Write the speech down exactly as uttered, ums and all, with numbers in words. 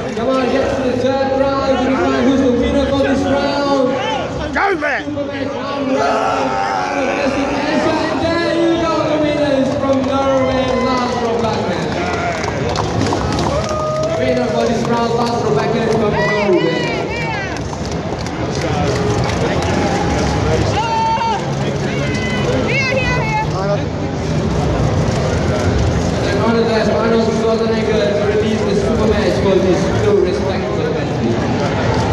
Come on, get to the third round to decide who's the winner for this round. Go, man! Supermatch round one. And there you go, the winner is from Norway, Lars Robakken. Winner for this round, Lars Robakken from Norway. And on the last Arnold Schwarzenegger to release the super match for these two respectable countries.